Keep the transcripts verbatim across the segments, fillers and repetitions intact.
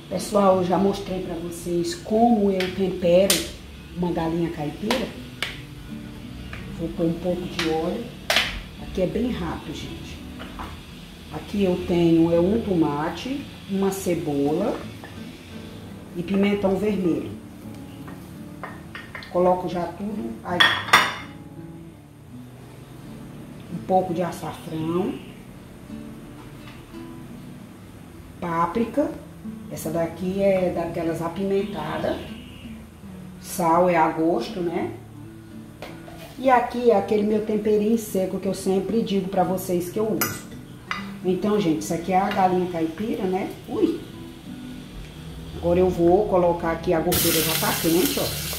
Pessoal, eu já mostrei pra vocês como eu tempero uma galinha caipira. Vou pôr um pouco de óleo. Aqui é bem rápido, gente. Aqui eu tenho é um tomate, uma cebola e pimentão vermelho. Coloco já tudo aí. Um pouco de açafrão. Páprica. Essa daqui é daquelas apimentadas. Sal é a gosto, né? E aqui é aquele meu temperinho seco que eu sempre digo pra vocês que eu uso. Então, gente, isso aqui é a galinha caipira, né? Ui! Agora eu vou colocar aqui, a gordura já tá quente, ó.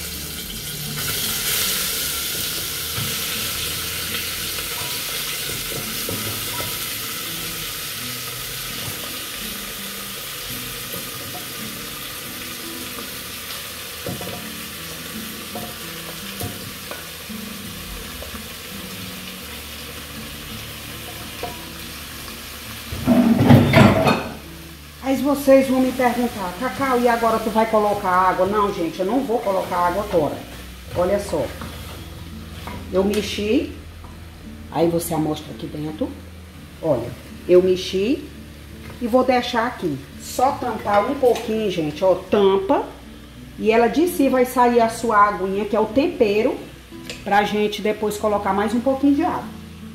Aí vocês vão me perguntar, Cacau, e agora tu vai colocar água? Não, gente, eu não vou colocar água agora. Olha só. Eu mexi. Aí você amostra aqui dentro. Olha, eu mexi e vou deixar aqui. Só tampar um pouquinho, gente, ó, tampa. E ela de si vai sair a sua aguinha, que é o tempero, pra gente depois colocar mais um pouquinho de água.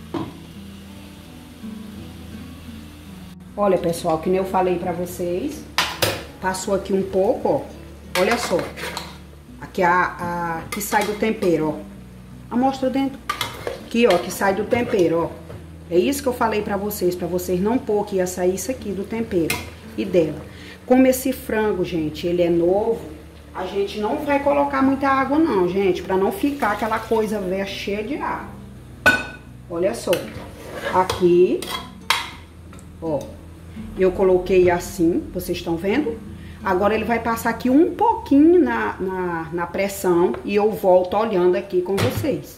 Olha, pessoal, que nem eu falei pra vocês, passou aqui um pouco, ó. Olha só. Aqui a, a que sai do tempero, ó. Amostra dentro. Aqui, ó, que sai do tempero, ó. É isso que eu falei pra vocês, pra vocês não pôr que ia sair isso aqui do tempero e dela. Como esse frango, gente, ele é novo, a gente não vai colocar muita água não, gente, pra não ficar aquela coisa velha cheia de água. Olha só. Aqui, ó. Eu coloquei assim, vocês estão vendo? Agora ele vai passar aqui um pouquinho na, na, na pressão e eu volto olhando aqui com vocês.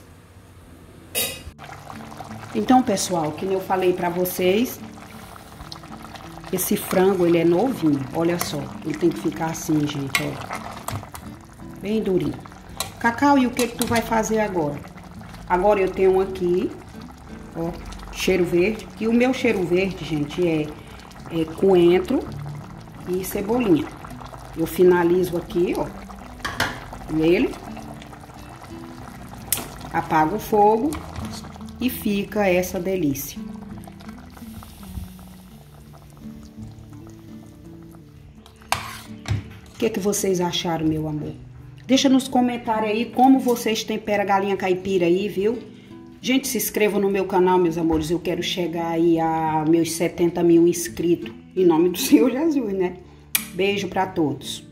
Então, pessoal, que eu falei pra vocês, esse frango, ele é novinho, olha só. Ele tem que ficar assim, gente, ó. Bem durinho. Cacau, e o que que tu vai fazer agora? Agora eu tenho aqui, ó, cheiro verde. E o meu cheiro verde, gente, é... É coentro e cebolinha. Eu finalizo aqui, ó, nele, apago o fogo e fica essa delícia. O que que vocês acharam, meu amor? Deixa nos comentários aí como vocês temperam a galinha caipira aí, viu? Gente, se inscreva no meu canal, meus amores. Eu quero chegar aí a meus setenta mil inscritos. Em nome do Senhor Jesus, né? Beijo pra todos.